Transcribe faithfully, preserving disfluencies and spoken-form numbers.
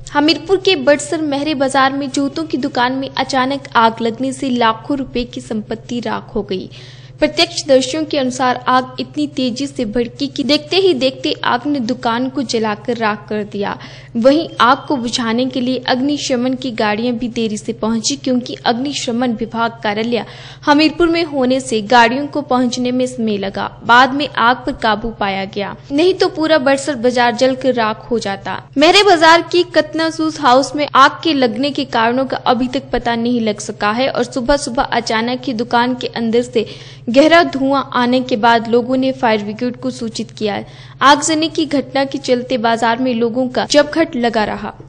हमीरपुर के बड़सर महरे बाजार में जूतों की दुकान में अचानक आग लगने से लाखों रुपए की संपत्ति राख हो गई। प्रत्यक्षदर्शियों के अनुसार आग इतनी तेजी से भड़की कि देखते ही देखते आग ने दुकान को जलाकर राख कर दिया। वहीं आग को बुझाने के लिए अग्निशमन की गाड़ियां भी देरी से पहुंची, क्योंकि अग्निशमन विभाग कार्यालय हमीरपुर में होने से गाड़ियों को पहुंचने में समय लगा। बाद में आग पर काबू पाया गया, नहीं तो पूरा बड़सर बाजार जलकर राख हो जाता। महरे बाजार की कतनासूस हाउस में आग के लगने के कारणों का अभी तक पता नहीं लग सका है और सुबह सुबह अचानक ही दुकान के अंदर से गहरा धुआं आने के बाद लोगों ने फायर ब्रिगेड को सूचित किया। आगजनी की घटना के चलते बाजार में लोगों का जमघट लगा रहा।